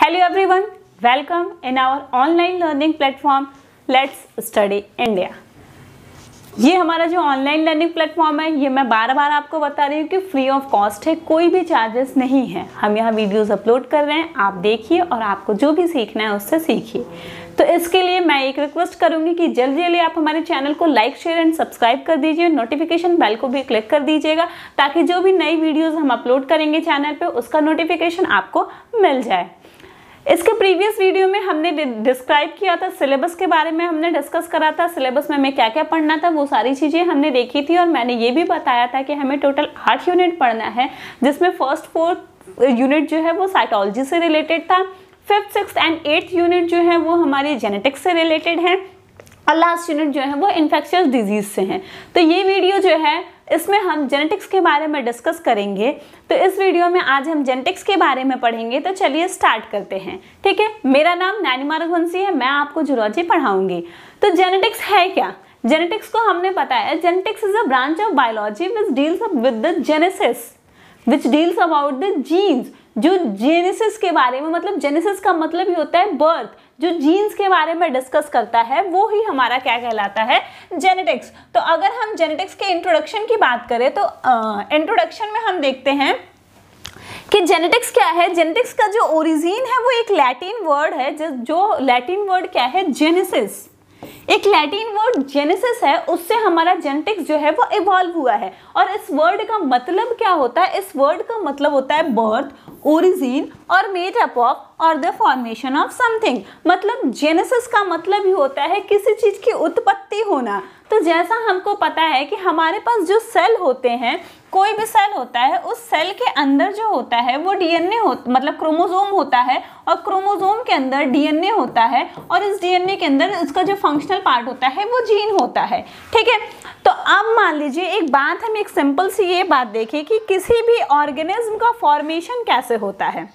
Hello everyone, welcome in our online learning platform Let's Study India। ये हमारा जो online learning platform है ये मैं बार बार आपको बता रही हूँ कि फ्री ऑफ कॉस्ट है, कोई भी चार्जेस नहीं है। हम यहाँ वीडियोस अपलोड कर रहे हैं, आप देखिए और आपको जो भी सीखना है उससे सीखिए। तो इसके लिए मैं एक रिक्वेस्ट करूंगी कि जल्दी जल्दी आप हमारे चैनल को लाइक शेयर एंड सब्सक्राइब कर दीजिए, नोटिफिकेशन बेल को भी क्लिक कर दीजिएगा ताकि जो भी नई वीडियोस हम अपलोड करेंगे चैनल पे उसका नोटिफिकेशन आपको मिल जाए। इसके प्रीवियस वीडियो में हमने डिस्क्राइब किया था, सिलेबस के बारे में हमने डिस्कस करा था, सिलेबस में हमें क्या क्या पढ़ना था वो सारी चीज़ें हमने देखी थी। और मैंने ये भी बताया था कि हमें टोटल 8 यूनिट पढ़ना है, जिसमें फर्स्ट 4 यूनिट जो है वो साइकोलॉजी से रिलेटेड था, 5th 6th and 8th unit जो है वो हमारी जेनेटिक्स से रिलेटेड है और लास्ट यूनिट जो है वो इन्फेक्शियस डिजीज से है। तो ये वीडियो जो है इसमें हम जेनेटिक्स के बारे में डिस्कस करेंगे। तो इस वीडियो में आज हम जेनेटिक्स के बारे में पढ़ेंगे। तो चलिए स्टार्ट करते हैं, ठीक है। मेरा नाम नैनिमा रघुवंशी है, मैं आपको जूलॉजी पढ़ाऊंगी। तो जेनेटिक्स है क्या? जेनेटिक्स को हमने बताया, genetics is a branch of biology which deals with the genesis, which deals about the genes. जो जेनेसिस के बारे में, मतलब जेनेसिस का मतलब ही होता है बर्थ, जो जीन्स के बारे में डिस्कस करता है वो ही हमारा क्या कहलाता है? जेनेटिक्स। तो अगर हम जेनेटिक्स के इंट्रोडक्शन की बात करें तो इंट्रोडक्शन में हम देखते हैं कि जेनेटिक्स क्या है। जेनेटिक्स का जो ओरिजिन है वो एक लैटिन वर्ड है, जो लैटिन वर्ड क्या है? जेनेसिस। एक लैटिन वर्ड जेनेसिस है, उससे हमारा जेनेटिक्स जो है वो इवॉल्व हुआ है। और इस वर्ड का मतलब क्या होता है? इस वर्ड का मतलब होता है बर्थ, ओरिजिन और मेड अप ऑफ और द फॉर्मेशन ऑफ समथिंग। मतलब जेनेसिस का मतलब ही होता है किसी चीज की उत्पत्ति होना। तो जैसा हमको पता है कि हमारे पास जो सेल होते हैं, कोई भी सेल होता है, उस सेल के अंदर जो होता है वो डीएनए मतलब क्रोमोसोम होता है, और क्रोमोसोम के अंदर डीएनए होता है, और इस डीएनए के अंदर इसका जो फंक्शनल पार्ट होता है वो जीन होता है, ठीक है। तो अब मान लीजिए एक बात, हम एक सिंपल सी ये बात देखें कि किसी भी ऑर्गेनिज्म का फॉर्मेशन कैसे होता है।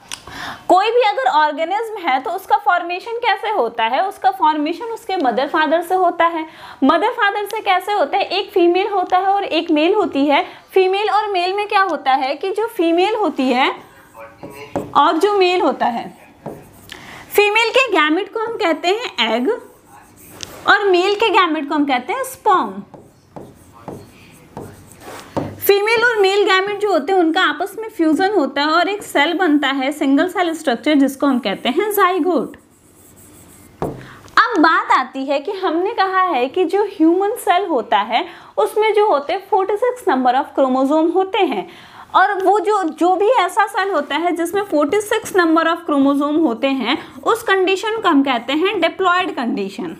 कोई भी अगर ऑर्गेनिज्म है तो उसका फॉर्मेशन कैसे होता है? उसका फॉर्मेशन उसके मदर फादर से होता है। मदर फादर से कैसे होता है? एक फीमेल होता है और एक मेल होती है। फीमेल और मेल में क्या होता है कि जो फीमेल होती है और जो मेल होता है, फीमेल के गैमेट को हम कहते हैं एग और मेल के गैमेट को हम कहते हैं स्पर्म। फीमेल और मेल गैमेट जो होते हैं उनका आपस में फ्यूजन होता है और एक सेल बनता है, सिंगल सेल स्ट्रक्चर, जिसको हम कहते हैं जाइगोट। अब बात आती है कि हमने कहा है कि जो ह्यूमन सेल होता है उसमें जो होते हैं 46 नंबर ऑफ क्रोमोसोम होते हैं, और वो जो भी ऐसा सेल होता है जिसमें 46 नंबर ऑफ क्रोमोसोम होते हैं उस कंडीशन को हम कहते हैं डिप्लॉयड कंडीशन,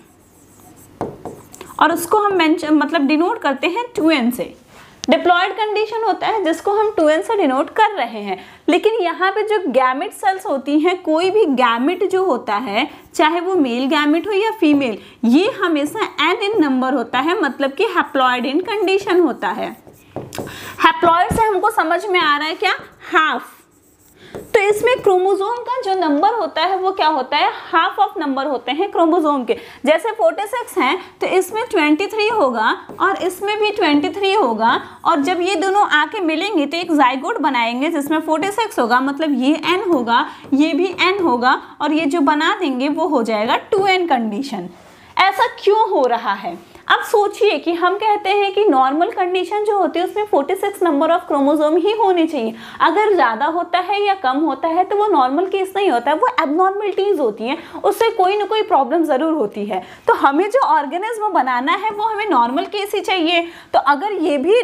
और उसको हम मतलब डिनोट करते हैं 2n से। डिप्लॉयड कंडीशन होता है जिसको हम 2n से डिनोट कर रहे हैं। लेकिन यहाँ पे जो गैमेट सेल्स होती हैं, कोई भी गैमेट जो होता है, चाहे वो मेल गैमेट हो या फीमेल, ये हमेशा n इन नंबर होता है, मतलब कि हैप्लॉयड इन कंडीशन होता है। हैप्लॉयड से हमको समझ में आ रहा है क्या? हाफ। तो इसमें क्रोमोसोम का जो नंबर होता है वो क्या होता है? हाफ ऑफ नंबर होते हैं क्रोमोसोम के। जैसे 46 हैं तो इसमें 23 होगा और इसमें भी 23 होगा, और जब ये दोनों आके मिलेंगे तो एक जाइगोट बनाएंगे जिसमें 46 होगा, मतलब ये n होगा, ये भी n होगा, और ये जो बना देंगे वो हो जाएगा 2n कंडीशन। ऐसा क्यों हो रहा है? अब सोचिए कि हम कहते हैं कि नॉर्मल कंडीशन जो होती है उसमें 46 नंबर ऑफ क्रोमोसोम ही होने चाहिए। अगर ज़्यादा होता है या कम होता है तो वो नॉर्मल केस नहीं होता है, वो एबनॉर्मलिटीज़ होती हैं, उससे कोई ना कोई प्रॉब्लम ज़रूर होती है। तो हमें जो ऑर्गेनिज्म बनाना है वो हमें नॉर्मल केस ही चाहिए। तो अगर ये भी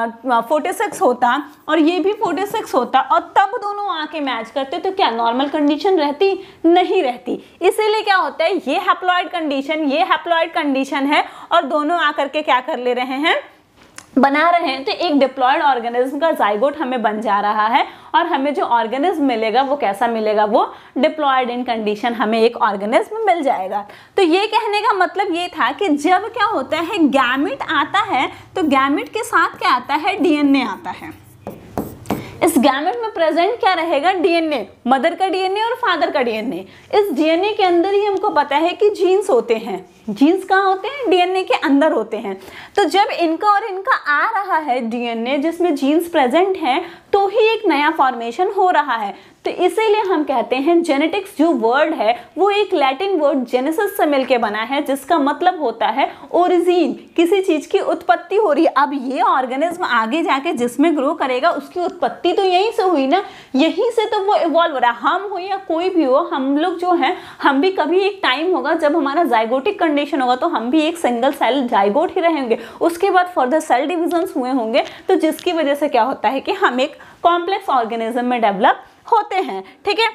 46 होता और ये भी 46 होता और तब दोनों आके मैच करते तो क्या नॉर्मल कंडीशन रहती? नहीं रहती। इसीलिए क्या होता है, ये हैप्लॉयड कंडीशन, ये हैप्लॉयड कंडीशन है, और दोनों आकर के क्या कर ले रहे हैं? बना रहे हैं। तो एक डिप्लॉयड ऑर्गेनिज्म का जाइगोट हमें बन जा रहा है, और हमें जो ऑर्गेनिज्म मिलेगा वो कैसा मिलेगा? वो डिप्लॉयड इन कंडीशन हमें एक ऑर्गेनिज्म मिल जाएगा। तो ये कहने का मतलब ये था कि जब क्या होता है, गैमेट आता है तो गैमेट के साथ क्या आता है? डीएनए आता है। इस गैमेट में प्रेजेंट क्या रहेगा? डीएनए, मदर का डीएनए और फादर का डीएनए। इस डीएनए के अंदर ही हमको पता है कि जीन्स होते हैं। जीन्स कहाँ होते हैं? डीएनए के अंदर होते हैं। तो जब इनका और इनका आ रहा है डीएनए जिसमें जीन्स प्रेजेंट हैं, तो ही एक नया फॉर्मेशन हो रहा है। तो इसीलिए हम कहते हैं जेनेटिक्स जो वर्ड है वो एक लैटिन वर्ड जेनेसिस से मिलके बना है, जिसका मतलब होता है ओरिजिन, किसी चीज की उत्पत्ति हो रही है। अब ये ऑर्गेनिज्म आगे जाके जिसमें ग्रो करेगा उसकी उत्पत्ति तो यहीं से हुई ना, यहीं से तो वो इवॉल्व हो रहा है। हम हो या कोई भी हो, हम लोग जो है हम भी कभी एक टाइम होगा जब हमारा जाइगोटिक कंडीशन होगा तो हम भी एक सिंगल सेल जाइगोट ही रहेंगे, उसके बाद फर्दर सेल डिविजन्स हुए होंगे, तो जिसकी वजह से क्या होता है कि हम एक कॉम्प्लेक्स ऑर्गेनिज्म में डेवलप होते हैं। ठीक है,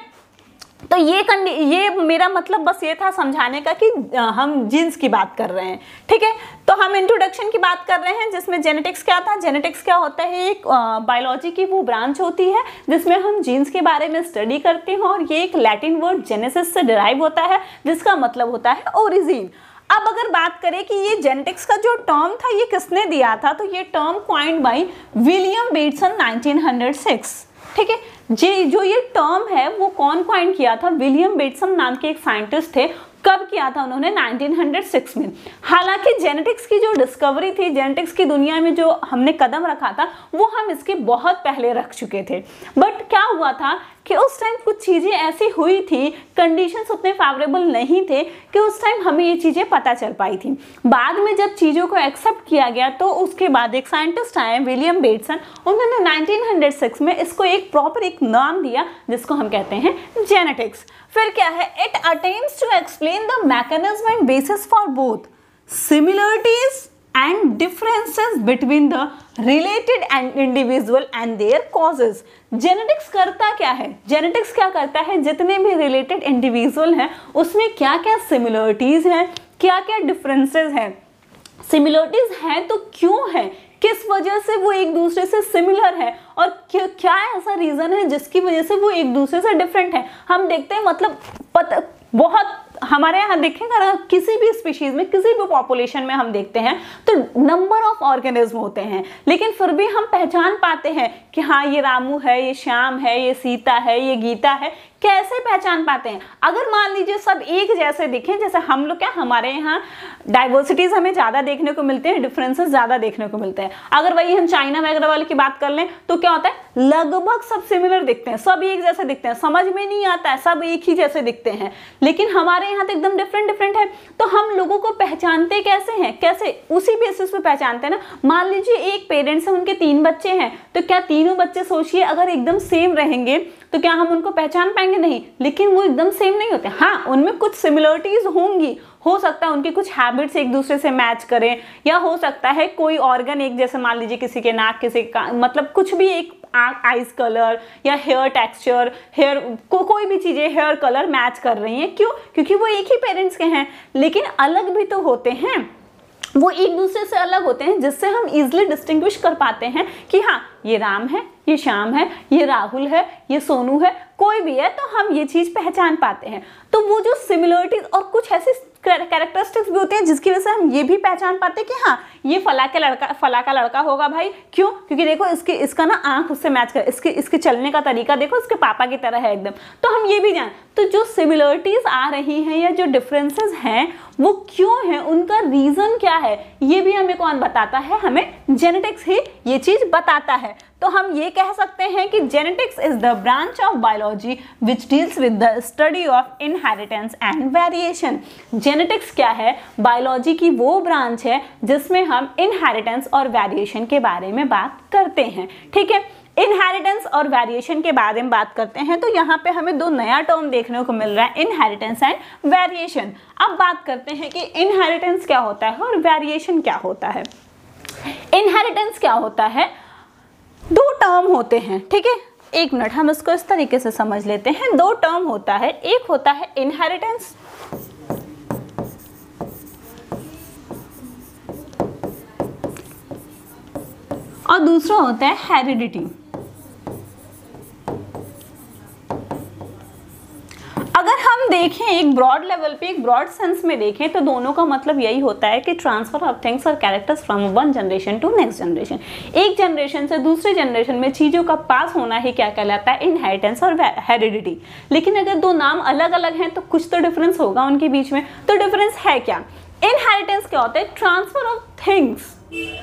तो ये मेरा मतलब बस ये था समझाने का कि हम जीन्स की बात कर रहे हैं। ठीक है, तो हम इंट्रोडक्शन की बात कर रहे हैं जिसमें जेनेटिक्स क्या था। जेनेटिक्स क्या होता है, एक बायोलॉजी की वो ब्रांच होती है जिसमें हम जीन्स के बारे में स्टडी करते हैं, और ये एक लैटिन वर्ड जेनेसिस से डिराइव होता है जिसका मतलब होता है ओरिजिन। अब अगर बात करें कि ये जेनेटिक्स का जो टर्म था ये किसने दिया था, तो ये term coined by William Bateson 1906। ठीक है, जो ये टर्म है वो कौन कॉइन किया था, विलियम बेटसन नाम के एक साइंटिस्ट थे। कब किया था उन्होंने, 1906 में। हालांकि जेनेटिक्स की जो डिस्कवरी थी, जेनेटिक्स की दुनिया में जो हमने कदम रखा था वो हम इसके बहुत पहले रख चुके थे। बट क्या हुआ था कि उस टाइम कुछ चीज़ें ऐसी हुई थी, कंडीशंस उतने फेवरेबल नहीं थे कि उस टाइम हमें ये चीज़ें पता चल पाई थी। बाद में जब चीज़ों को एक्सेप्ट किया गया तो उसके बाद एक साइंटिस्ट आए विलियम बेटसन, उन्होंने 1906 में इसको एक प्रॉपर एक नाम दिया जिसको हम कहते हैं जेनेटिक्स। फिर क्या है, it attempts to explain the mechanism and basis for both similarities and differences between the related and individual and their causes। Genetics करता क्या है, जेनेटिक्स क्या करता है, जितने भी रिलेटेड इंडिविजुअल हैं उसमें क्या क्या सिमिलरिटीज हैं, क्या क्या डिफरेंसेस हैं। सिमिलरिटीज हैं तो क्यों है, किस वजह से वो एक दूसरे से सिमिलर है, और क्या ऐसा रीजन है जिसकी वजह से वो एक दूसरे से डिफरेंट है। हम देखते हैं मतलब बहुत हमारे यहाँ देखेंगे किसी भी स्पीशीज में, किसी भी पॉपुलेशन में हम देखते हैं तो नंबर ऑफ ऑर्गेनिज्म होते हैं, लेकिन फिर भी हम पहचान पाते हैं कि हाँ ये रामू है, ये श्याम है, ये सीता है, ये गीता है। कैसे पहचान पाते हैं, अगर मान लीजिए सब एक जैसे दिखें, जैसे हम लोग क्या हमारे यहाँ डाइवर्सिटीज हमें ज़्यादा देखने को मिलते हैं, डिफरेंसेस ज़्यादा देखने को मिलते हैं। अगर वही हम चाइना वगैरह वाले की बात कर लें तो क्या होता है, लगभग सब सिमिलर दिखते हैं, सब एक जैसे दिखते हैं, समझ में नहीं आता है, सब एक ही जैसे दिखते हैं। लेकिन हमारे यहाँ तो एकदम डिफरेंट है। तो हम लोगों को पहचानते कैसे हैं, कैसे उसी बेसिस पे पहचानते हैं ना। मान लीजिए एक पेरेंट्स है, उनके 3 बच्चे हैं, तो क्या तीनों बच्चे सोचिए अगर एकदम सेम रहेंगे तो क्या हम उनको पहचान पाएंगे, नहीं। लेकिन वो एकदम सेम नहीं होते, हाँ उनमें कुछ सिमिलरिटीज होंगी, हो सकता है उनकी कुछ हैबिट्स एक दूसरे से मैच करें, या हो सकता है कोई ऑर्गन एक जैसे, मान लीजिए किसी के नाक, किसी का मतलब कुछ भी एक आईज कलर या हेयर टेक्सचर, हेयर कोई भी चीजें हेयर कलर मैच कर रही हैं। क्यों, क्योंकि वो एक ही पेरेंट्स के हैं, लेकिन अलग भी तो होते हैं, वो एक दूसरे से अलग होते हैं, जिससे हम इजिली डिस्टिंग्विश कर पाते हैं कि हाँ ये राम है, ये श्याम है, ये राहुल है, ये सोनू है, कोई भी है, तो हम ये चीज पहचान पाते हैं। तो वो जो सिमिलरिटीज और कुछ ऐसे कैरेक्टरिस्टिक्स भी होते हैं जिसकी वजह से हम ये भी पहचान पाते हैं कि हाँ ये फला का लड़का होगा भाई। क्यों, क्योंकि देखो इसका ना आंख उससे मैच कर, इसके चलने का तरीका देखो इसके पापा की तरह है एकदम, तो हम ये भी जान। तो जो सिमिलरिटीज आ रही हैं या जो डिफरेंसेस हैं वो क्यों है, उनका रीजन क्या है, ये भी हमें कौन बताता है, हमें जेनेटिक्स ही ये चीज बताता है। तो हम ये कह सकते हैं कि genetics is the branch of biology which deals with the study of inheritance and variation. Genetics क्या है, बायोलॉजी की वो ब्रांच है जिसमें हम इनहेरिटेंस और वेरिएशन के बारे में बात करते हैं। ठीक है, इनहेरिटेंस और वेरिएशन के बारे में बात करते हैं तो यहाँ पे हमें 2 नया टर्म देखने को मिल रहा है, इनहेरिटेंस एंड वेरिएशन। अब बात करते हैं कि इनहेरिटेंस क्या होता है और वेरिएशन क्या होता है। इनहेरिटेंस क्या होता है, 2 टर्म होते हैं। ठीक है, एक मिनट हम इसको इस तरीके से समझ लेते हैं। 2 टर्म होता है, एक होता है इनहेरिटेंस और दूसरा होता है हेरिडिटी। अगर हम देखें एक ब्रॉड लेवल पे, एक ब्रॉड सेंस में देखें तो दोनों का मतलब यही होता है कि ट्रांसफर ऑफ थिंग्स और characters from one generation to next generation. एक जनरेशन से दूसरे जनरेशन में चीज़ों का पास होना ही क्या कहलाता है, इनहेरिटेंस और हेरिडिटी। लेकिन अगर 2 नाम अलग अलग हैं तो कुछ तो डिफरेंस होगा उनके बीच में। तो डिफरेंस है क्या, इनहेरिटेंस क्या होता है, ट्रांसफर ऑफ थिंग्स,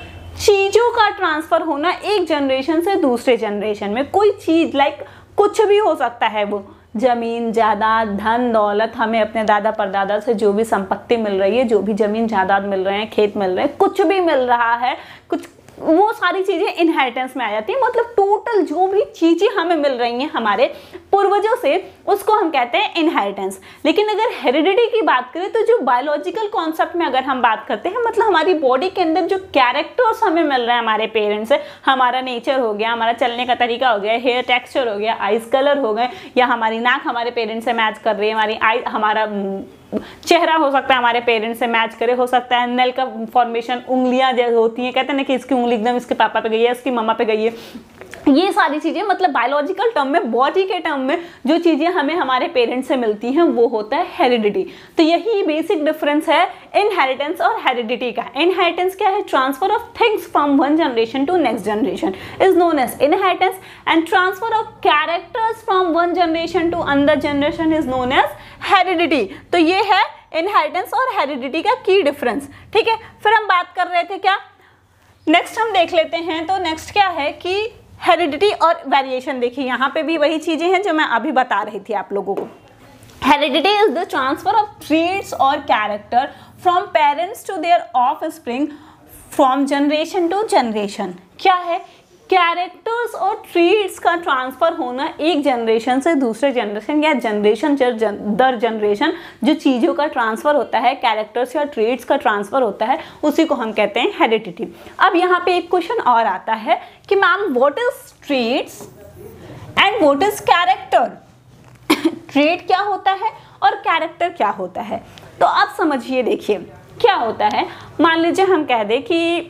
चीजों का ट्रांसफर होना एक जनरेशन से दूसरे जनरेशन में। कोई चीज लाइक कुछ भी हो सकता है, वो जमीन जायदाद धन दौलत, हमें अपने दादा परदादा से जो भी संपत्ति मिल रही है, जो भी जमीन जायदाद मिल रहे हैं, खेत मिल रहे हैं, कुछ भी मिल रहा है, कुछ वो सारी चीजें इनहेरिटेंस में आ जाती है। मतलब टोटल जो भी चीजें हमें मिल रही हैं हमारे पूर्वजों से, उसको हम कहते हैं इनहेरिटेंस। लेकिन अगर हेरिडिटी की बात करें तो जो बायोलॉजिकल कॉन्सेप्ट में अगर हम बात करते हैं, मतलब हमारी बॉडी के अंदर जो कैरेक्टर्स हमें मिल रहे हैं हमारे पेरेंट्स से, हमारा नेचर हो गया, हमारा चलने का तरीका हो गया, हेयर टेक्सचर हो गया, आइज कलर हो गए, या हमारी नाक हमारे पेरेंट्स से मैच कर रही है, हमारी आई हमारा चेहरा हो सकता है हमारे पेरेंट्स से मैच करे, हो सकता है नेल का फॉर्मेशन, उंगलियां जो होती हैं, कहते हैं ना कि इसकी उंगली एकदम इसके पापा पे गई है, इसकी मम्मा पे गई है, ये सारी चीजें मतलब बायोलॉजिकल टर्म में, बॉडी के टर्म में जो चीजें हमें हमारे पेरेंट्स से मिलती हैं वो होता है हेरिडिटी। तो यही बेसिक डिफरेंस है इनहेरिटेंस और हेरिडिटी का। इनहेरिटेंस क्या है? Transfer of things from one generation to next generation is known as inheritance, and transfer of characters from one generation to another generation is known as heredity. तो ये है inheritance और heredity का की difference. ठीक है, फिर हम बात कर रहे थे क्या, नेक्स्ट हम देख लेते हैं। तो नेक्स्ट क्या है कि हेरिडिटी और वेरिएशन। देखिए यहाँ पे भी वही चीजें हैं जो मैं अभी बता रही थी आप लोगों को। Heredity is the transfer of traits और character from parents to their offspring from generation to generation. क्या है? कैरेक्टर्स और ट्रेट्स का ट्रांसफर होना एक जनरेशन से दूसरे जनरेशन, या जनरेशन दर जनरेशन जो चीज़ों का ट्रांसफर होता है, कैरेक्टर्स या ट्रेट्स का ट्रांसफर होता है, उसी को हम कहते हैं हेरिडिटी। अब यहाँ पे एक क्वेश्चन और आता है कि ma'am what is traits and what is character? Trait क्या होता है और कैरेक्टर क्या होता है? तो आप समझिए, देखिए क्या होता है। मान लीजिए हम कह दें कि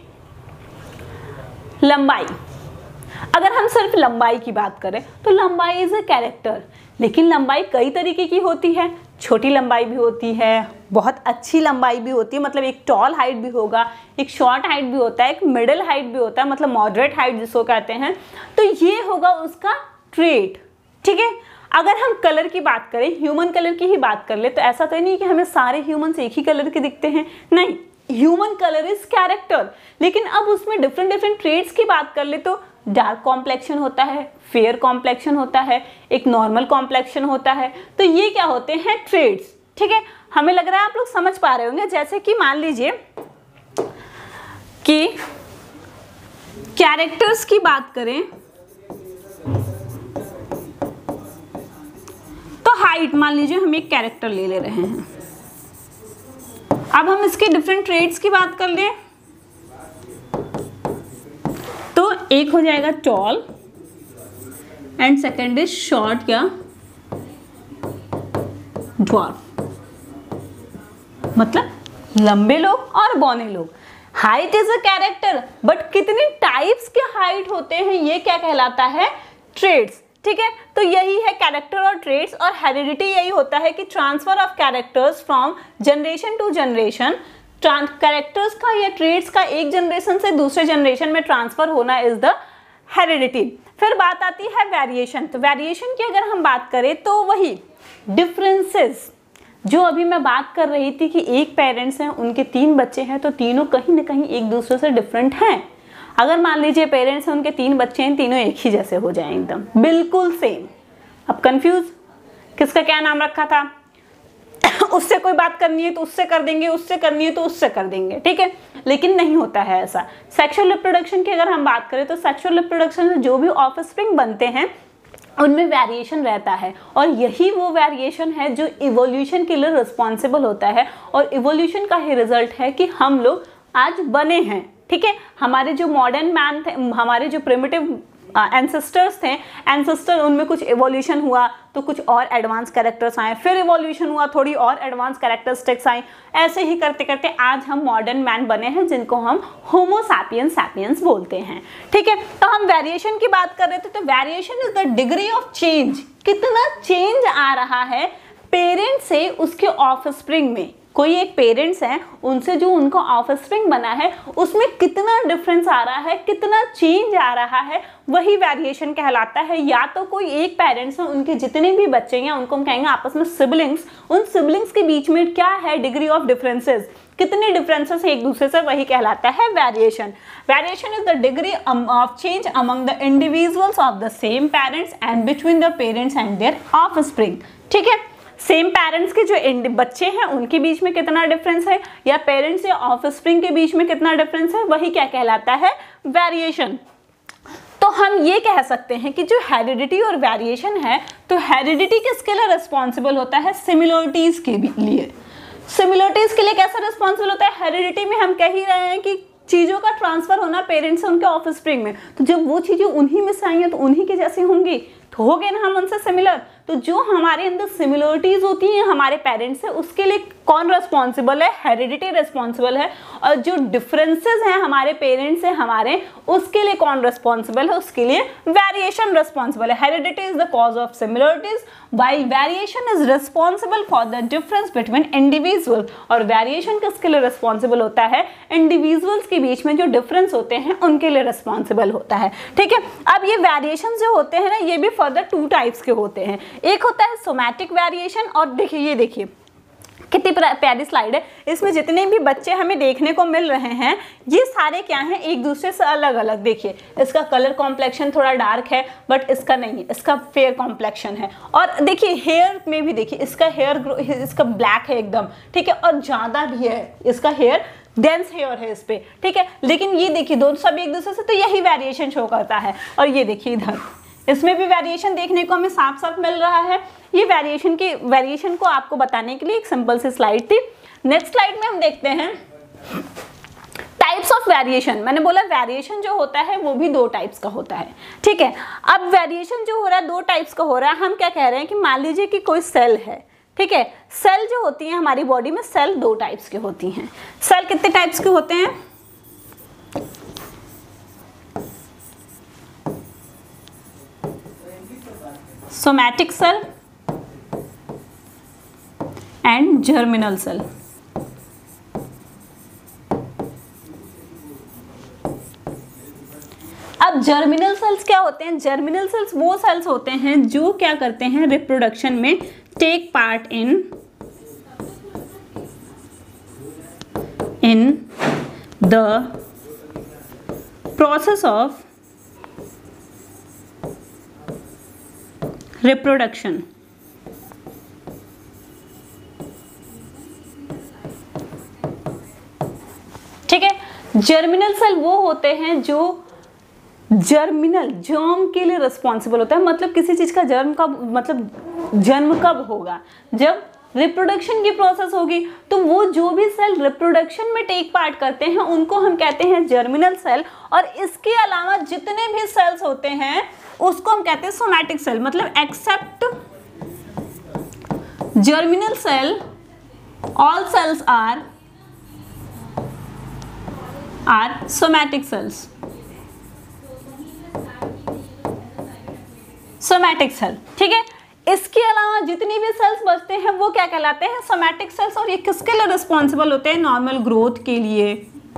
लंबाई, अगर हम सिर्फ लंबाई की बात करें तो लंबाई इज अ कैरेक्टर। लेकिन लंबाई कई तरीके की होती है, छोटी लंबाई भी होती है, बहुत अच्छी लंबाई भी होती है, मतलब एक टॉल हाइट भी होगा, एक शॉर्ट हाइट भी होता है, एक मिडिल हाइट भी होता है, मतलब मॉडरेट हाइट जिसको कहते हैं। तो ये होगा उसका ट्रेट। ठीक है, अगर हम कलर की बात करें, ह्यूमन कलर की ही बात कर ले, तो ऐसा तो नहीं कि हमें सारे ह्यूमन एक ही कलर के दिखते हैं, नहीं, ह्यूमन कलर इज कैरेक्टर। लेकिन अब उसमें डिफरेंट डिफरेंट ट्रेट्स की बात कर ले तो डार्क कॉम्प्लेक्शन होता है, फेयर कॉम्प्लेक्शन होता है, एक नॉर्मल कॉम्प्लेक्शन होता है। तो ये क्या होते हैं? ट्रेट्स। ठीक है, हमें लग रहा है आप लोग समझ पा रहे होंगे। जैसे कि मान लीजिए कि कैरेक्टर्स की बात करें तो हाइट, मान लीजिए हम एक कैरेक्टर ले रहे हैं। अब हम इसके डिफरेंट ट्रेट्स की बात कर लें तो एक हो जाएगा tall and second is short या ड्वार्फ, मतलब लंबे लोग और बौने लोग। Height is a character, but कितने टाइप्स के हाइट होते हैं ये क्या कहलाता है? ट्रेट्स। ठीक है, तो यही है कैरेक्टर और ट्रेट्स। और हेरिडिटी यही होता है कि transfer of characters from generation to generation, characters का या ट्रेट्स का एक जनरेशन से दूसरे जनरेशन में ट्रांसफर होना इज द हेरिडिटी। फिर बात आती है वेरिएशन। तो वेरिएशन की अगर हम बात करें तो वही डिफरेंसेस जो अभी मैं बात कर रही थी कि एक पेरेंट्स हैं, उनके 3 बच्चे हैं, तो तीनों कहीं ना कहीं एक दूसरे से डिफरेंट हैं। अगर मान लीजिए पेरेंट्स हैं, उनके 3 बच्चे हैं, तीनों एक ही जैसे हो जाएं, एकदम बिल्कुल सेम। अब कंफ्यूज, किसका क्या नाम रखा था? उससे कोई बात करनी है तो उससे कर देंगे, उससे करनी है तो उससे कर देंगे। ठीक है, लेकिन नहीं होता है ऐसा। सेक्सुअल रिप्रोडक्शन की अगर हम बात करें तो सेक्सुअल रिप्रोडक्शन में जो भी ऑफस्प्रिंग बनते हैं उनमें वेरिएशन रहता है, और यही वो वेरिएशन है जो इवोल्यूशन के लिए रिस्पॉन्सिबल होता है। और इवोल्यूशन का ही रिजल्ट है कि हम लोग आज बने हैं। ठीक है, हमारे जो मॉडर्न मैन थे, हमारे जो प्रिमिटिव एंसेस्टर्स थे, एंसेस्टर उनमें कुछ इवोल्यूशन हुआ तो कुछ और एडवांस कैरेक्टर्स आए, फिर इवोल्यूशन हुआ, थोड़ी और एडवांस कैरेक्टरिस्टिक्स आई, ऐसे ही करते करते आज हम मॉडर्न मैन बने हैं, जिनको हम होमो सैपियंस बोलते हैं। ठीक है, तो हम वेरिएशन की बात कर रहे थे। तो variation is the degree of change, कितना चेंज आ रहा है पेरेंट से उसके ऑफस्प्रिंग में, कोई एक पेरेंट्स हैं, उनसे जो उनका ऑफस्प्रिंग बना है उसमें कितना डिफरेंस आ रहा है, कितना चेंज आ रहा है, वही वेरिएशन कहलाता है। या तो कोई एक पेरेंट्स है, उनके जितने भी बच्चे हैं उनको हम कहेंगे आपस में सिबलिंग्स, उन सिबलिंग्स के बीच में क्या है डिग्री ऑफ डिफरेंसेस, कितने डिफरेंसेस है एक दूसरे से, वही कहलाता है variation. Variation is the degree of change among the individuals of the same parents and between the parents and their offspring. ठीक है, सेम पेरेंट्स के जो बच्चे हैं उनके बीच में कितना डिफरेंस है, या पेरेंट्स या ऑफस्प्रिंग के बीच में कितना डिफरेंस है, वही क्या कहलाता है, वेरिएशन। तो हम ये कह सकते हैं कि जो हेरिडिटी और वेरिएशन है, तो हेरिडिटी किसके लिए रिस्पॉन्सिबल होता है, सिमिलरिटीज के लिए। सिमिलरिटीज के लिए कैसा रिस्पॉन्सिबल होता है, हेरिडिटी में हम कह ही रहे हैं कि चीजों का ट्रांसफर होना पेरेंट्स से उनके ऑफस्प्रिंग में, तो जब वो चीजें उन्हीं में से आई हैं तो उन्हीं की जैसी होंगी, तो हो गए ना हम उनसे सिमिलर। तो जो हमारे अंदर सिमिलरिटीज होती हैं हमारे पेरेंट्स से, उसके लिए कौन रिस्पॉन्सिबल है, हेरिडिटी रिस्पॉन्सिबल है। और जो डिफरेंसेस हैं हमारे पेरेंट्स से हमारे, उसके लिए कौन रिस्पॉन्सिबल है, उसके लिए वेरिएशन रिस्पॉन्सिबल है। Heredity is the cause of similarities while variation is responsible for the difference between individual. और वेरिएशन किसके लिए रिस्पॉन्सिबल होता है, इंडिविजुअल्स के बीच में जो डिफरेंस होते हैं उनके लिए रिस्पॉन्सिबल होता है। ठीक है, अब ये वेरिएशन जो होते हैं ना, ये भी फर्दर 2 टाइप्स के होते हैं। एक होता है सोमैटिक वेरिएशन, और देखिए ये देखिए कितनी प्यारी स्लाइड है, इसमें जितने भी बच्चे हमें देखने को मिल रहे हैं ये सारे क्या हैं, एक दूसरे से अलग अलग। देखिए इसका कलर कॉम्प्लेक्शन थोड़ा डार्क है, बट इसका नहीं है, इसका फेयर कॉम्प्लेक्शन है। और देखिए हेयर में भी देखिए इसका हेयर इसका ब्लैक है एकदम, ठीक है, और ज़्यादा भी है इसका हेयर, डेंस हेयर है इस पे। ठीक है, लेकिन ये देखिए दोनों सब एक दूसरे से, तो यही वेरिएशन शो करता है। और ये देखिए इधर इसमें भी वेरिएशन देखने को हमें साफ साफ मिल रहा है। ये वेरिएशन को आपको बताने के लिए एक सिंपल सी स्लाइड थी। नेक्स्ट स्लाइड में हम देखते हैं टाइप्स ऑफ वेरिएशन। मैंने बोला वेरिएशन जो होता है वो भी 2 टाइप्स का होता है। ठीक है, अब वेरिएशन जो हो रहा है 2 टाइप्स का हो रहा है। हम क्या कह रहे हैं कि मान लीजिए कि कोई सेल है, ठीक है, सेल जो होती है हमारी बॉडी में, सेल 2 टाइप्स की होती हैं। सेल कितने टाइप्स के होते हैं, somatic cell and germinal cell. अब जर्मिनल सेल्स क्या होते हैं, जर्मिनल सेल्स वो सेल्स होते हैं जो क्या करते हैं, रिप्रोडक्शन में take part in the process of reproduction. ठीक है, जर्मिनल सेल वो होते हैं जो जर्मिनल जर्म के लिए रिस्पॉन्सिबल होता है। मतलब किसी चीज का जर्म कब, मतलब जन्म कब होगा, जब रिप्रोडक्शन की प्रोसेस होगी। तो वो जो भी सेल रिप्रोडक्शन में टेक पार्ट करते हैं उनको हम कहते हैं जर्मिनल सेल। और इसके अलावा जितने भी सेल्स होते हैं उसको हम कहते हैं सोमैटिक सेल। मतलब except germinal cell all cells are somatic cells. Somatic cell, ठीक है। इसके अलावा जितनी भी सेल्स बचते हैं वो क्या कहलाते हैं, सोमैटिक सेल्स। और ये किसके लिए रिस्पॉन्सिबल होते हैं, नॉर्मल ग्रोथ के लिए,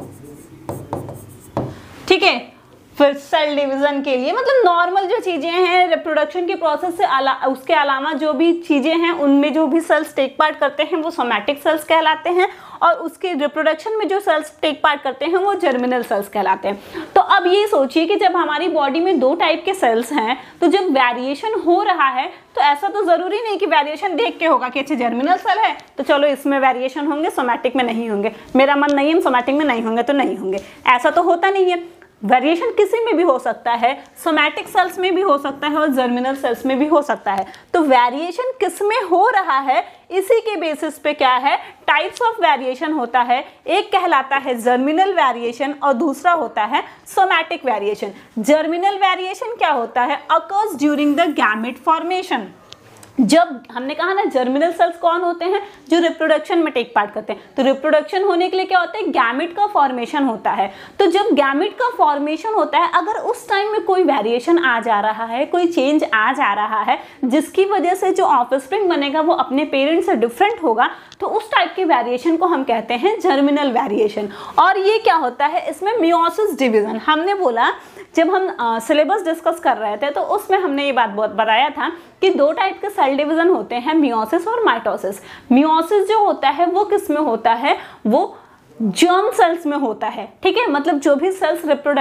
ठीक है, फिर सेल डिवीजन के लिए। मतलब नॉर्मल जो चीजें हैं रिप्रोडक्शन के प्रोसेस से उसके अलावा जो भी चीजें हैं उनमें जो भी सेल्स टेक पार्ट करते हैं वो सोमैटिक सेल्स कहलाते हैं। और उसके रिप्रोडक्शन में जो सेल्स टेक पार्ट करते हैं वो जर्मिनल सेल्स कहलाते हैं। तो अब ये सोचिए कि जब हमारी बॉडी में 2 टाइप के सेल्स हैं तो जब वेरिएशन हो रहा है तो ऐसा तो जरूरी नहीं कि वेरिएशन देख के होगा कि अच्छा जर्मिनल सेल है तो चलो इसमें वेरिएशन होंगे, सोमैटिक में नहीं होंगे। मेरा मन नहीं है सोमैटिक में नहीं होंगे तो नहीं होंगे, ऐसा तो होता नहीं है। वेरिएशन किसी में भी हो सकता है, सोमैटिक सेल्स में भी हो सकता है और जर्मिनल सेल्स में भी हो सकता है। तो वेरिएशन किस में हो रहा है इसी के बेसिस पे क्या है, टाइप्स ऑफ वेरिएशन होता है। एक कहलाता है जर्मिनल वेरिएशन और दूसरा होता है सोमैटिक वेरिएशन। जर्मिनल वेरिएशन क्या होता है, occurs during the gamete formation. जब हमने कहा ना जर्मिनल सेल्स कौन होते हैं, जो रिप्रोडक्शन में टेक पार्ट करते हैं। तो रिप्रोडक्शन होने के लिए क्या होता है, गैमेट का फॉर्मेशन होता है। तो जब गैमेट का फॉर्मेशन होता है, अगर उस टाइम में कोई वेरिएशन आ जा रहा है, कोई चेंज आ जा रहा है, जिसकी वजह से जो ऑफस्प्रिंग बनेगा वो अपने पेरेंट से डिफरेंट होगा, तो उस टाइप के वेरिएशन को हम कहते हैं जर्मिनल वेरिएशन। और ये क्या होता है, इसमें मियोसिस डिवीजन, हमने बोला जब हम सिलेबस डिस्कस कर रहे थे तो उसमें हमने ये बात बहुत बताया था कि दो टाइप के सेल डिवीजन होते हैं, मियोसिस और माइटोसिस। मियोसिस जो होता है वो किस में होता है, वो जर्म सेल्स में होता है, ठीक है। मतलब जो भी सेल्स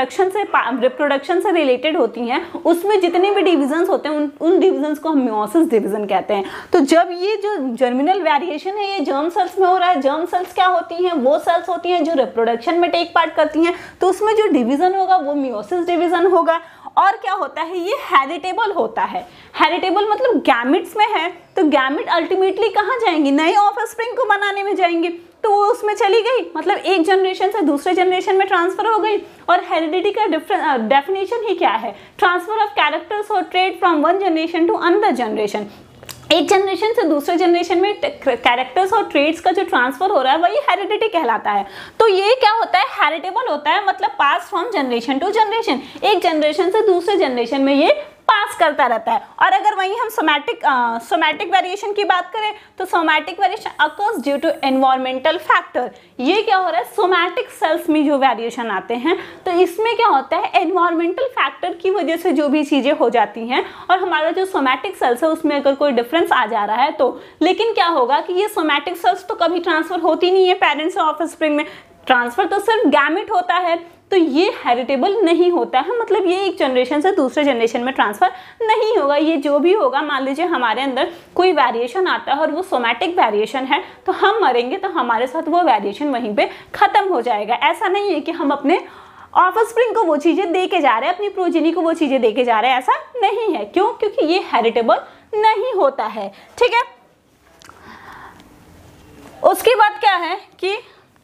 रिप्रोडक्शन से रिलेटेड होती हैं, उसमें जितने भी डिविजन्स होते हैं उन डिविजन्स को हम मियोसिस डिवीजन कहते हैं। तो जब ये जो जर्मिनल वेरिएशन है ये जर्म सेल्स में हो रहा है, जर्म सेल्स क्या होती हैं, वो सेल्स होती हैं जो रिप्रोडक्शन में टेक पार्ट करती हैं, तो उसमें जो डिवीजन होगा वो मियोसिस डिवीजन होगा। और क्या होता है, ये हेरिटेबल होता है। हेरिटेबल मतलब गैमेट्स में है, तो गैमेट अल्टीमेटली कहाँ जाएंगी, नए ऑफस्प्रिंग को बनाने में जाएंगी, तो वो उसमें चली गई, मतलब एक जनरेशन से दूसरे जनरेशन में ट्रांसफर हो गई। और हेरिडिटी का डेफिनेशन ही क्या है, ट्रांसफर ऑफ कैरेक्टर्स और trait from one generation to another generation. एक जनरेशन से दूसरे जनरेशन में कैरेक्टर्स और ट्रेड्स का जो ट्रांसफर हो रहा है वही हेरिडिटी कहलाता है। तो ये क्या होता है, हेरिटेबल होता है, मतलब pass from generation to generation, एक जनरेशन से दूसरे जनरेशन में ये पास करता रहता है। और अगर वहीं हम सोमैटिक वेरिएशन की बात करें तो somatic variation occurs due to environmental factor. ये क्या हो रहा है, सोमैटिक सेल्स में जो वेरिएशन आते हैं तो इसमें क्या होता है, एनवायरमेंटल फैक्टर की वजह से जो भी चीजें हो जाती हैं, और हमारा जो सोमैटिक सेल्स है उसमें अगर कोई डिफरेंस आ जा रहा है तो, लेकिन क्या होगा कि ये सोमैटिक सेल्स तो कभी ट्रांसफर होती नहीं है पेरेंट्स से ऑफस्प्रिंग में, ट्रांसफर तो सिर्फ गैमेट होता है, तो ये हेरिटेबल नहीं होता है, मतलब ये एक जनरेशन से दूसरे जनरेशन में ट्रांसफर नहीं होगा। ये जो भी होगा, मान लीजिए हमारे अंदर कोई वेरिएशन आता है और वो सोमैटिक वेरिएशन है, तो हम मरेंगे तो हमारे साथ वो वेरिएशन वहीं पे खत्म हो जाएगा। ऐसा नहीं है कि हम अपने ऑफस्प्रिंग को वो चीजें दे के जा रहे हैं, अपनी प्रोजेनी को वो चीजें दे के जा रहे हैं, ऐसा नहीं है। क्यों? क्योंकि ये हेरिटेबल नहीं होता है, ठीक है। उसके बाद क्या है कि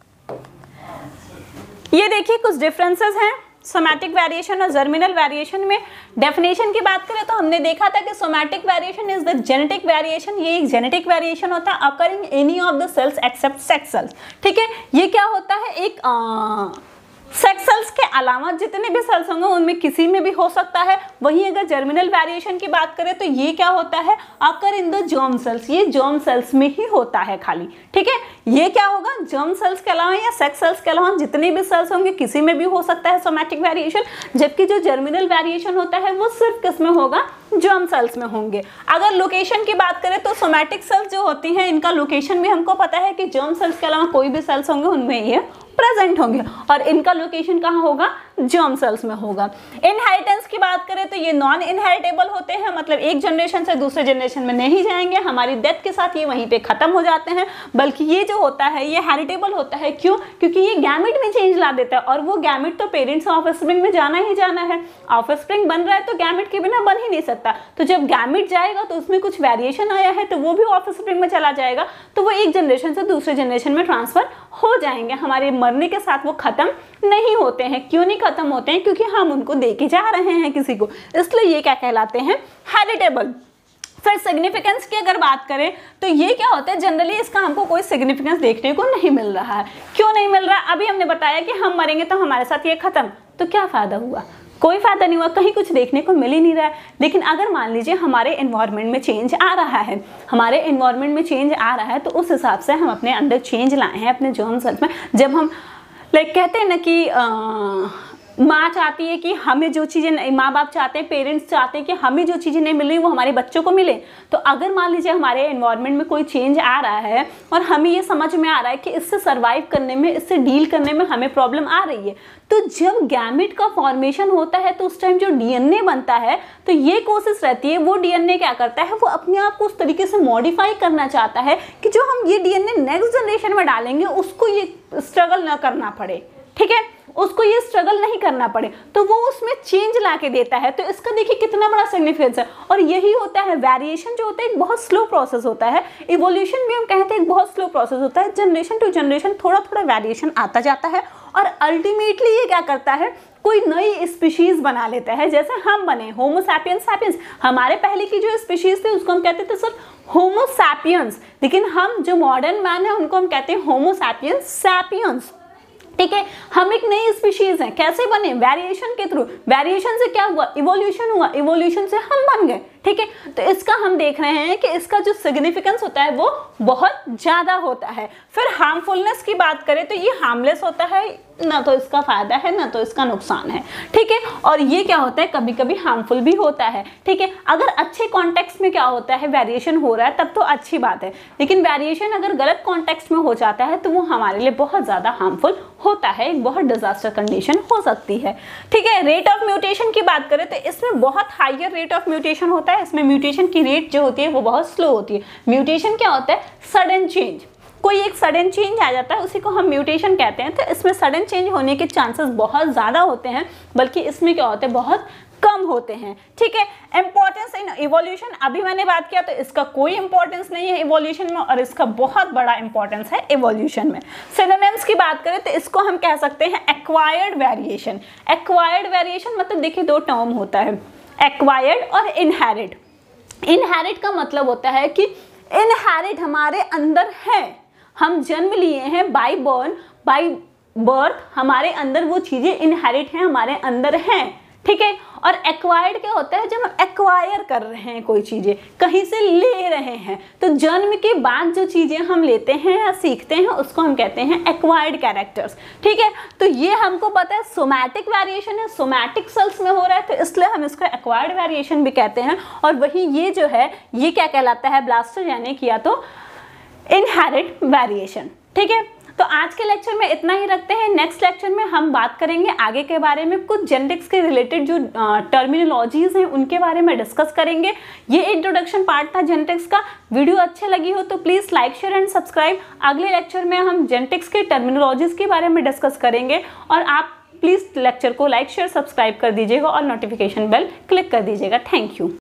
ये देखिए कुछ डिफरेंसेस हैं सोमैटिक वेरिएशन और जर्मिनल वेरिएशन में। डेफिनेशन की बात करें तो हमने देखा था कि somatic variation is the genetic variation, ये एक जेनेटिक वेरिएशन होता है occurring any of the cells except sex cells, ठीक है। ये क्या होता है, एक सेक्स सेल्स के अलावा जितने भी सेल्स होंगे उनमें किसी में भी हो सकता है। वहीं अगर जर्मिनल वेरिएशन की बात करें तो ये क्या होता है, occur in the germ cells, ये जर्म सेल्स में ही होता है खाली, ठीक है। ये क्या होगा, जर्म सेल्स के अलावा या सेक्स सेल्स के अलावा जितने भी सेल्स होंगे किसी में भी हो सकता है सोमैटिक वेरिएशन, जबकि जो जर्मिनल वेरिएशन होता है वो सिर्फ किस में होगा, जर्म सेल्स में होंगे। अगर लोकेशन की बात करें तो सोमैटिक सेल्स जो होती हैं इनका लोकेशन भी हमको पता है कि जर्म सेल्स के अलावा कोई भी सेल्स होंगे उनमें ये प्रेजेंट होंगे, और इनका लोकेशन कहाँ होगा, जर्म सेल्स में होगा। इनहेरिटेंस की बात करें तो ये नॉन इनहेरिटेबल होते हैं, मतलब एक जनरेशन से दूसरे जनरेशन में नहीं जाएंगे, हमारी डेथ के साथ ये वहीं पे खत्म हो जाते हैं। बल्कि ये जो होता है ये हेरिटेबल होता है, क्यों? क्योंकि ये गैमेट में चेंज ला देता है, और वो गैमेट तो पेरेंट्स ऑफस्प्रिंग में जाना ही जाना है। ऑफस्प्रिंग बन रहा है तो गैमेट के बिना बन ही नहीं सकता, तो जब गैमेट जाएगा तो उसमें कुछ वेरिएशन आया है तो वो भी ऑफस्प्रिंग में चला जाएगा, तो वो एक जनरेशन से दूसरे जनरेशन में ट्रांसफर हो जाएंगे। हमारे मरने के साथ वो खत्म नहीं होते हैं। क्यों नहीं खत्म होते हैं? क्योंकि हम उनको दे के जा रहे हैं किसी को, इसलिए ये क्या कहलाते हैं, हेरिटेबल। फिर सिग्निफिकेंस की अगर बात करें तो ये क्या होता है, जनरली इसका हमको कोई सिग्निफिकेंस देखने को नहीं मिल रहा है। क्यों नहीं मिल रहा? अभी हमने बताया कि हम मरेंगे तो हमारे साथ ये खत्म, तो क्या फायदा हुआ? कोई फायदा नहीं हुआ, कहीं कुछ देखने को मिल ही नहीं रहा है। लेकिन अगर मान लीजिए हमारे एनवायरनमेंट में चेंज आ रहा है, हमारे एनवायरनमेंट में चेंज आ रहा है, तो उस हिसाब से हम अपने अंदर चेंज लाए हैं अपने जर्म सेल्स में। जब हम कहते हैं ना कि माँ चाहती है कि हमें जो चीज़ें, माँ बाप चाहते हैं, पेरेंट्स चाहते हैं कि हमें जो चीज़ें नहीं मिल रही वो हमारे बच्चों को मिले। तो अगर मान लीजिए हमारे एनवायरनमेंट में कोई चेंज आ रहा है और हमें ये समझ में आ रहा है कि इससे सर्वाइव करने में, इससे डील करने में हमें प्रॉब्लम आ रही है, तो जब गैमेट का फॉर्मेशन होता है तो उस टाइम जो डीएनए बनता है, तो ये कोशिश रहती है, वो डीएनए क्या करता है, वो अपने आप को उस तरीके से मॉडिफाई करना चाहता है कि जो हम ये डीएनए नेक्स्ट जनरेशन में डालेंगे उसको ये स्ट्रगल ना करना पड़े, ठीक है, उसको ये स्ट्रगल नहीं करना पड़े, तो वो उसमें चेंज ला के देता है। तो इसका देखिए कितना बड़ा सिग्निफिकेंस है। और यही होता है, वेरिएशन जो होता है एक बहुत स्लो प्रोसेस होता है, इवोल्यूशन भी हम कहते हैं एक बहुत स्लो प्रोसेस होता है। जनरेशन टू जनरेशन थोड़ा थोड़ा वेरिएशन आता जाता है और अल्टीमेटली ये क्या करता है, कोई नई स्पीशीज बना लेता है, जैसे हम बने होमो सैपियंस सैपियंस, हमारे पहले की जो स्पीशीज थे उसको हम कहते थे सर होमो सैपियंस, लेकिन हम जो मॉडर्न मैन है उनको हम कहते हैं होमो सैपियंस सैपियंस। ठीक है, हम एक नई स्पीशीज हैं, कैसे बने? वेरिएशन के थ्रू। वेरिएशन से क्या हुआ? इवोल्यूशन हुआ, इवोल्यूशन से हम बन गए। ठीक है, तो इसका हम देख रहे हैं कि इसका जो सिग्निफिकेंस होता है वो बहुत ज्यादा होता है। फिर हार्मफुलनेस की बात करें तो ये हार्मलेस होता है, ना तो इसका फायदा है ना तो इसका नुकसान है। ठीक है, और ये क्या होता है, कभी कभी हार्मफुल भी होता है। ठीक है, अगर अच्छे कॉन्टेक्स्ट में क्या होता है, वेरिएशन हो रहा है तब तो अच्छी बात है, लेकिन वेरिएशन अगर गलत कॉन्टेक्स्ट में हो जाता है तो वो हमारे लिए बहुत ज्यादा हार्मफुल होता है, एक बहुत डिजास्टर कंडीशन हो सकती है। ठीक है, रेट ऑफ म्यूटेशन की बात करें तो इसमें बहुत हायर रेट ऑफ म्यूटेशन होता है। इसमें म्यूटेशन की रेट जो होती है वो बहुत स्लो होती है। म्यूटेशन क्या होता है? सडन चेंज, कोई एक सडन चेंज आ जाता है, उसी को हम म्यूटेशन कहते हैं। तो इसमें सडन चेंज होने के चांसेस बहुत ज़्यादा होते हैं, बल्कि इसमें क्या होते हैं, बहुत कम होते हैं। ठीक है, इंपॉर्टेंस इन इवोल्यूशन, अभी मैंने बात किया तो इसका कोई इंपॉर्टेंस नहीं है इवोल्यूशन में, और इसका बहुत बड़ा इंपॉर्टेंस है इवोल्यूशन में। सिनोनिम्स की बात करें तो इसको हम कह सकते हैं एक्वायर्ड वेरिएशन। एक्वायर्ड वेरिएशन मतलब देखिए दो टर्म होता है, एक्वायर्ड और इनहेरिट। इनहेरिट का मतलब होता है कि इनहेरिट हमारे अंदर है, हम जन्म लिए हैं बाय बर्थ, हमारे अंदर वो चीजें इनहेरिट हैं, हमारे अंदर हैं। ठीक है, और एक्वायर्ड क्या होता है? जब हम एक्वायर कर रहे हैं कोई चीजें, कहीं से ले रहे हैं, तो जन्म के बाद जो चीजें हम लेते हैं या सीखते हैं उसको हम कहते हैं एक्वायर्ड कैरेक्टर्स। ठीक है, तो ये हमको पता है सोमैटिक वेरिएशन है, सोमैटिक सेल्स में हो रहा है, तो इसलिए हम इसको एक्वायर्ड वेरिएशन भी कहते हैं। और वही ये जो है ये क्या कहलाता है? ब्लास्टर यानी कि या तो इनहेरिट वेरिएशन। ठीक है, तो आज के लेक्चर में इतना ही रखते हैं। नेक्स्ट लेक्चर में हम बात करेंगे आगे के बारे में, कुछ जेनेटिक्स के रिलेटेड जो टर्मिनोलॉजीज हैं उनके बारे में डिस्कस करेंगे। ये इंट्रोडक्शन पार्ट था जेनेटिक्स का। वीडियो अच्छे लगी हो तो please like share and subscribe. अगले लेक्चर में हम जेनेटिक्स के टर्मिनोलॉजीज के बारे में डिस्कस करेंगे, और आप प्लीज़ लेक्चर को लाइक शेयर सब्सक्राइब कर दीजिएगा और नोटिफिकेशन बेल क्लिक कर दीजिएगा। Thank you.